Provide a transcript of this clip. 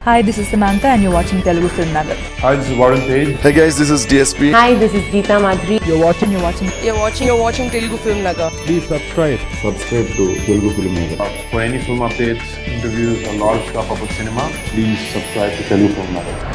Hi, this is Samantha and you're watching Telugu Filmnagar. Hi, this is Warren Page. Hey guys, this is DSP. Hi, this is Geeta Madri. You're watching Telugu Filmnagar. Please subscribe. Subscribe to Telugu Filmnagar. For any film updates, interviews, or lot of stuff about cinema, please subscribe to Telugu Filmnagar.